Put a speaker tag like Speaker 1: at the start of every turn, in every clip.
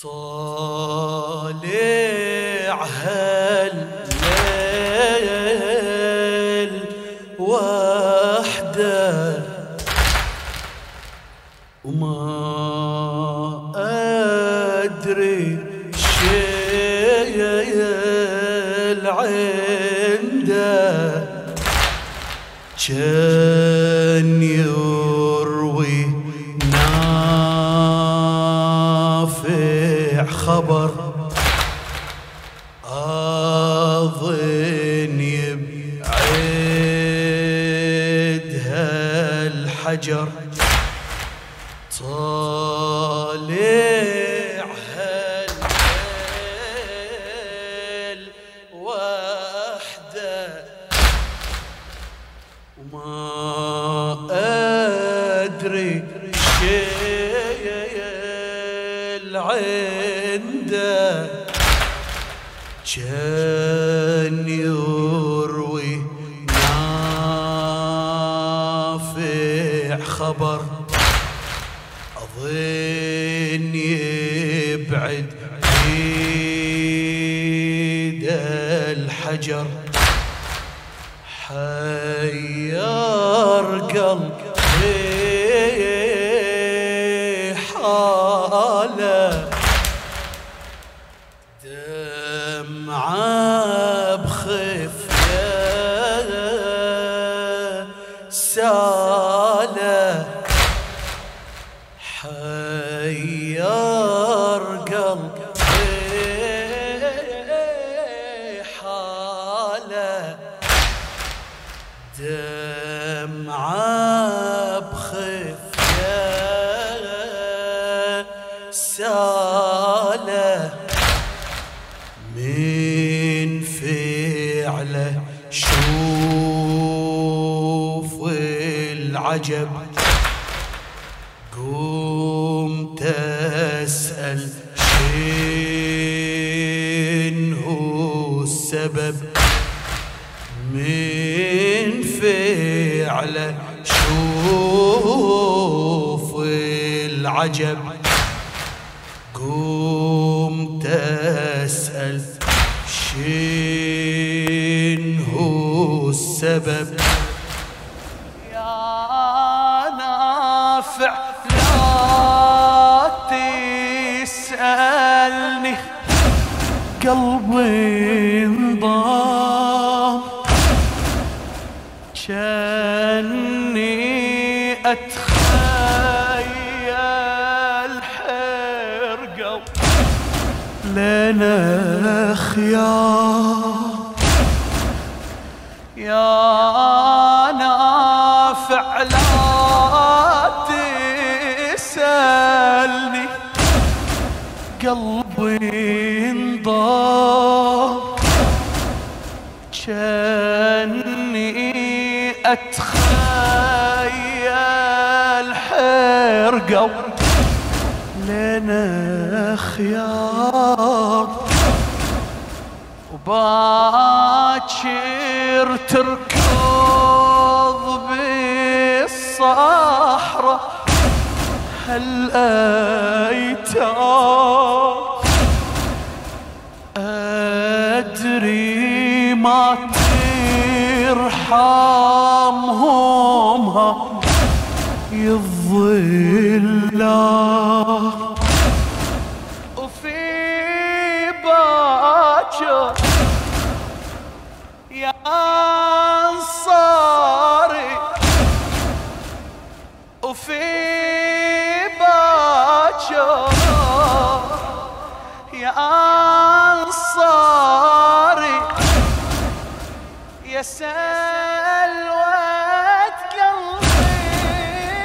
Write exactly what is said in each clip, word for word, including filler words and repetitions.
Speaker 1: طالع هالليل وحده وما أدري شيل عنده كان يروي نافع خبر أظن يبعد هالحجر طالع هالليل وحده وما أدري شيل عنده كان يروي نافع خبر أظن يبعد ايد الحجر حير قلبي حاله دمعة بخفية ساله حير قلبي حاله دمعة بخفية ساله من فعله شوف العجب قمت أسأل شنو السبب من فعله شوف العجب قمت أسأل شنو السبب يا نافع لا تسألني قلبي انضام كأني أتخيل حرقة لنا خيار يا نافع لا تسألني قلبي انضام كأني أتخيل حرقة لنا خيار وباكر تركض بالصحراء هالأيتام أدري ما ترحمهم يظلّا وفي باكر يا أنصاري وفي باكر يا أنصاري يا سلوة قلبي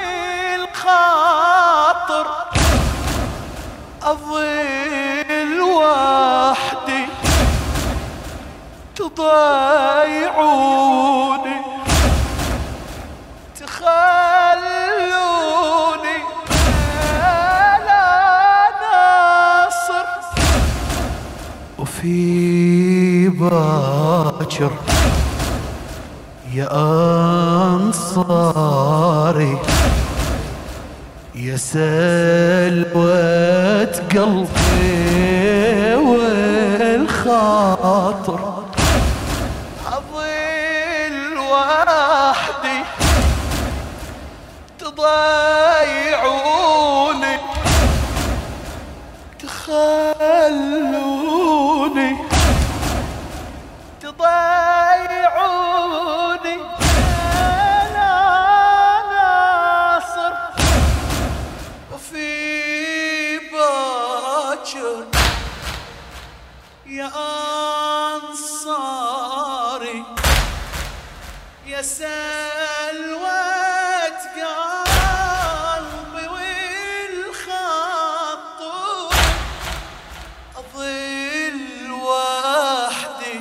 Speaker 1: والخاطر أظل وحدي تضيعوني تخلوني لا ناصر وفي باكر يا أنصاري يا سلوى قلبي والخاطر، أظل وحدي تضيعوني تخلوني تضيعوني أنا ناصر وفي باكر يا أنصاري يا سلوى قلبي والخاطر، أظل وحدي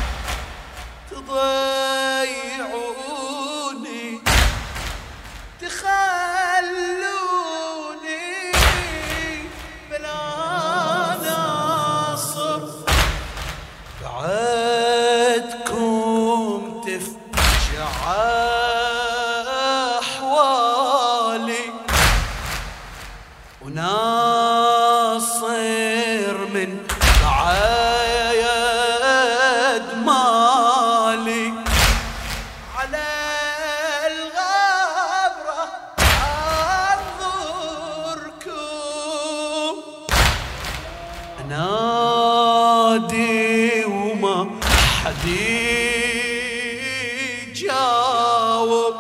Speaker 1: تضيعوني تخلوني بلا ناصر، بعدكم تفجع أحوالي وناصر من بعد مالي على الغبرة أنظركم أنادي وما حد يجاوب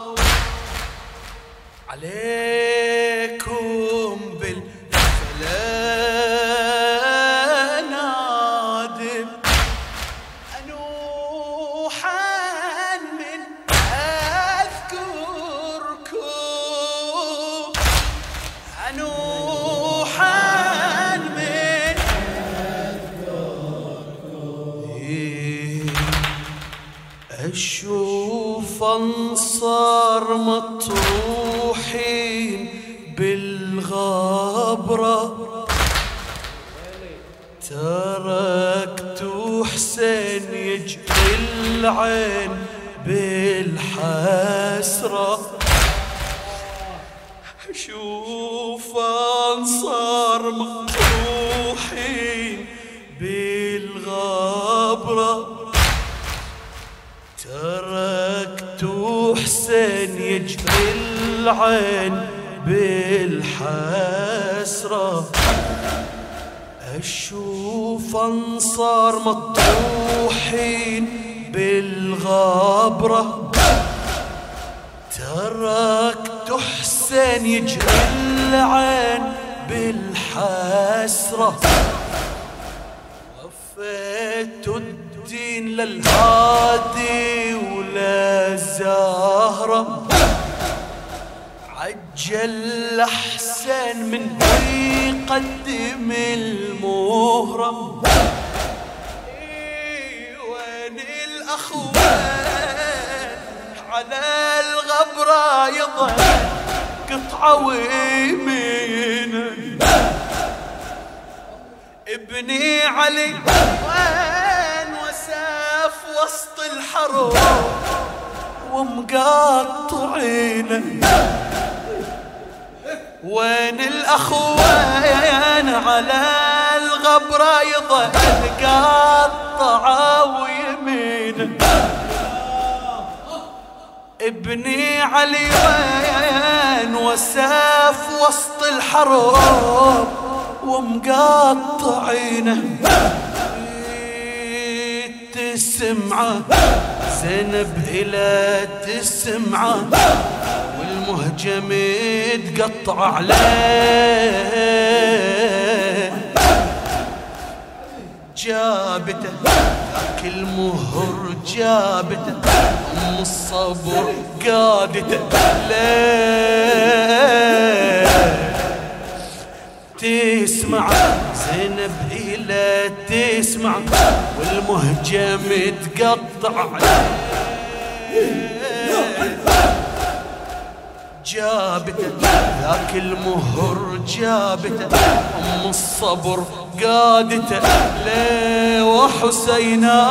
Speaker 1: عليكم بالفلا نادم، أنوحا من أذكركم أنوحا من أذكركم، أشوف أنصار مطروحين بالغبرة، تركت حسين يجري العين بالحسرة، أشوف أنصار مطروحين بالغبرة، تركت حسين يجري العين بالحسرة، أشوف أنصار مطروحين بالغبرة، تركت حسين يجري العين بالحسرة، وفيت الدين للهادي وللزهرة، عجل أحسن من يقدم المهرة، وين الأخوان على الغبرة يظل قطعة ويمينه، ابني علي وين وساف وسط الحرب ومقطعينه، وين الأخوان على الغبرة يظل قطعة ويمينه، ابني علي وين وساف وسط الحرب ومقطعينه، تسمعه زينب إلى تسمعه والمهجم يتقطع عليه، جابته ذاك المهر جابته أم الصبر قادته ليه، تسمع زينب إلى تسمع والمهجم يتقطع عليه، جابته ذاك المهر جابته أم الصبر قادته ليه، وحسينا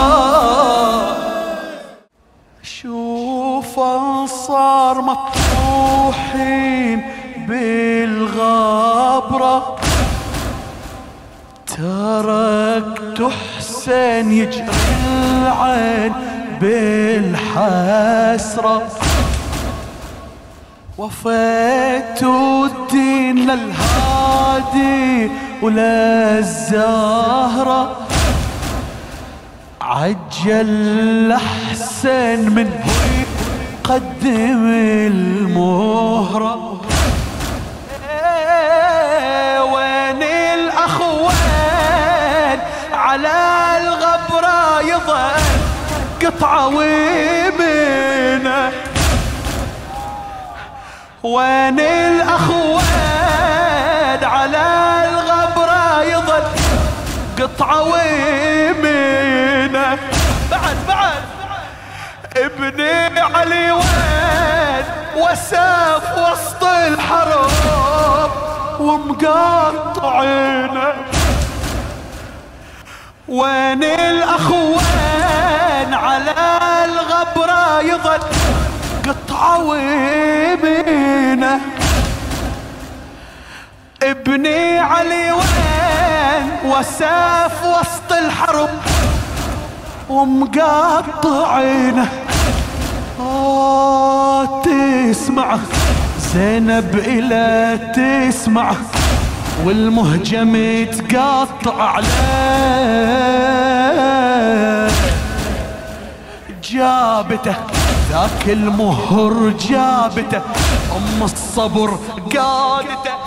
Speaker 1: شوف أنصار مطروحين بالغابرة، تركت حسين يجري العين بالحسرة، وفيت الدين للهادي وللزهرة، عجل حسين من قدم المهرة. وين الأخوان على الغبرة يظل قطعة ويمينه، وين الأخوان على الغبرة يظل قطعة ويمينه. بعد بعد ابني علي وين وساف وسط الحرب ومقطعينه، وين الأخوان على الغبرة يظل قطعة ويمينه. ابني علي وين وساف وسط الحرب ومقطعينه. آه تسمع زينب إلى تسمع والمهجم يتقطع عليه، جابته ذاك المهر جابته أم الصبر قادته.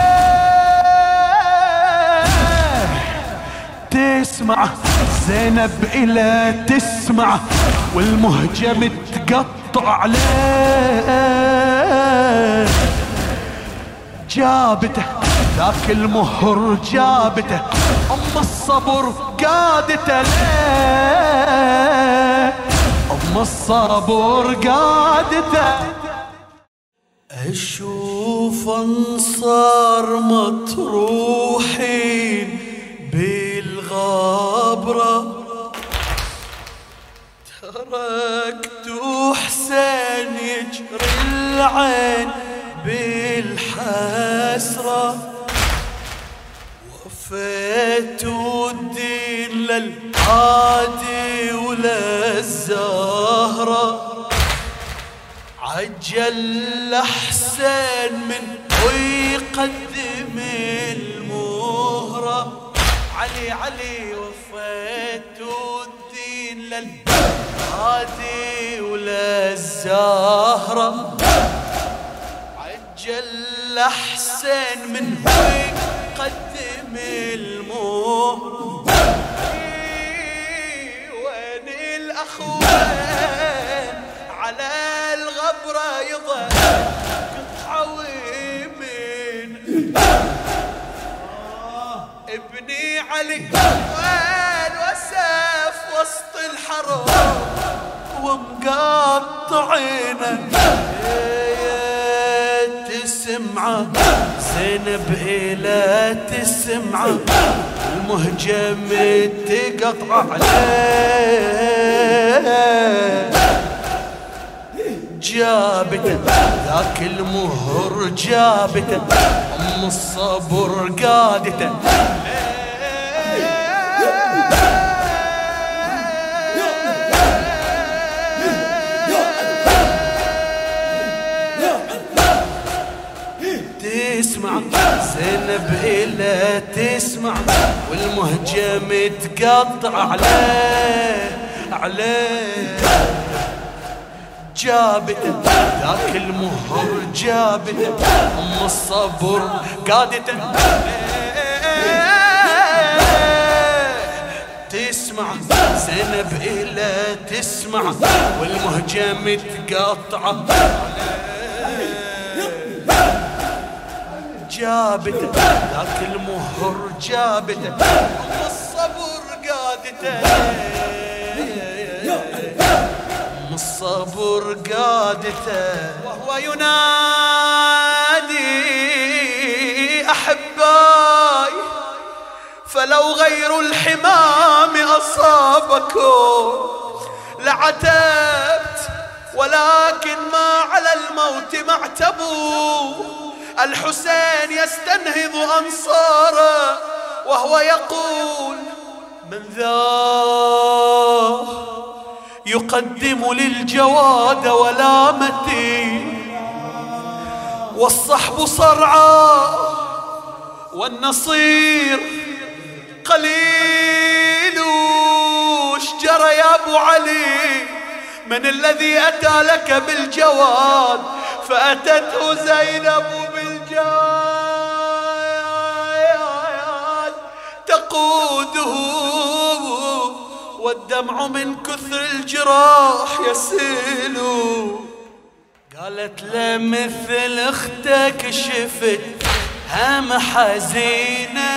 Speaker 1: تسمع زينب إلى تسمع والمهجم تقطع عليه، جابته ذاك المهر جابته أم الصبر قادته ليه، أم الصبر قادته. أشوف أنصار مطروحين بالغابرة، تركت حسين يجري العين بالحسرة، وفيت الدين للهادي وللزهرة، عجل حسين من ويقدم المهرة. علي علي وفيت الدين للهادي وللزهرة، عجل حسين من ويقدم المهرة. وين الأخوان على الغبرة يظل قطعة ويمين. ابني علي وين وساف وسط الحرب ومقطعينه، تسمع زينب إلى تسمع المهجم تقطع عليه، جابته ذاك المهر جابته أم الصبر قادته. تسمع زينب إلى تسمع والمهجم تقطع عليه عليه، جابته ذاك المهر جابته أم الصبر قادته. تسمع زينب إلى تسمع والمهجم تقطع جابته ذاك المهر جابته أم الصبر قادته، أم الصبر قادته. وهو ينادي أحباي فلو غير الحمام أصابكم لعتبت، ولكن ما على الموت معتبوا. الحسين يستنهض أنصاره وهو يقول: من ذا يقدم للجواد ولامتي، والصحب صرعى والنصير قليل. وش جرى يا ابو علي؟ من الذي اتى لك بالجواد؟ فاتته زينب بالجواد تقوده، والدمع من كثر الجراح يسيل. قالت له: مثل اختك شفت هم حزينة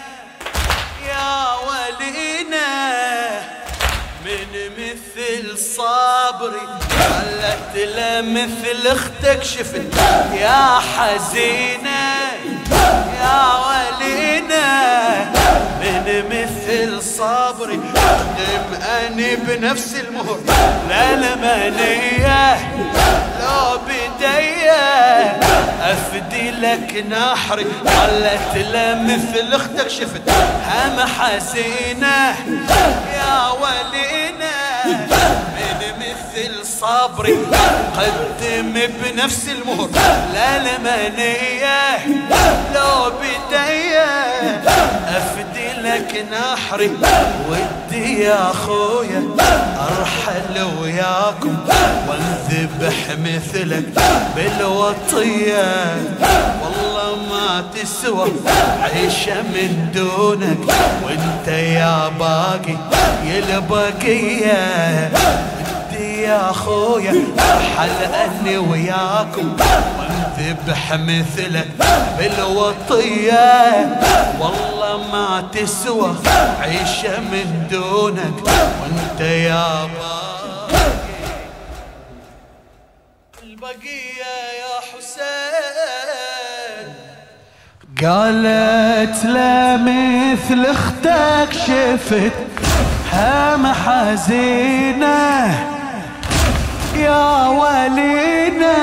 Speaker 1: يا ولينا، من مثل صبري. قالت له: مثل اختك شفت يا حزينة يا ولينا، من مثل صبري. اقدم اني بنفس المهر لا لمنيه، لو بديه افدي لك نحري. قالت له: مثل اختك شفت هم حزينه يا ولينا، من مثل صبري. قدم بنفس المهر لا لمنيه، لو بديه افدي لك نحري. ودي يا اخويا ارحل وياكم وانذبح مثلك بالوطيه، والله ما تسوى عيشه من دونك، وانت يا باقي يا البقيه. ودي يا اخويا ارحل اني وياكم وانذبح مثلك بالوطيه، والله ما تسوى عيشه من دونك، وانت يا باقي البقيه يا حسين. قالت له: مثل اختك شفت هم حزينه يا ولينا،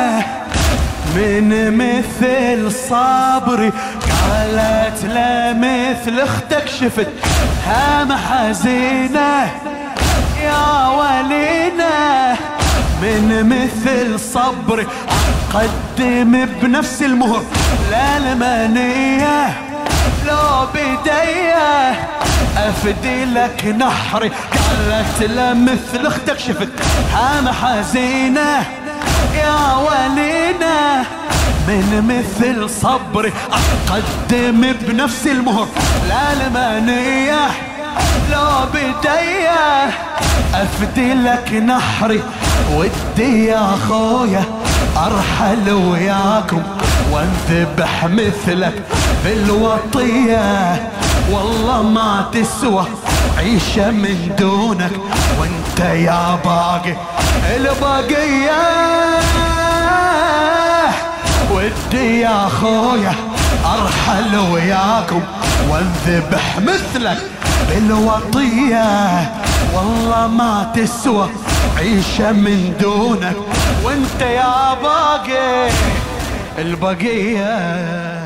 Speaker 1: من مثل صبري. قالت له: مثل اختك شفت هم حزينه يا ولينا، من مثل صبري. قدم بنفس المهر لا المنيه، لو بديه افدي لك نحري. قالت له: مثل اختك شفت هم حزينه يا ولينا، من مثل صبري. اقدم بنفس المهر لا المنيه، لو بديه افدي لك نحري. ودي يا اخويا ارحل وياكم وانذبح مثلك بالوطيه، والله ما تسوى عيشه من دونك، وانت يا باقي البقيه. ودي يا اخويا ارحل وياكم وانذبح مثلك بالوطيه، والله ما تسوى عيشه من دونك، وانت يا باقي البقيه.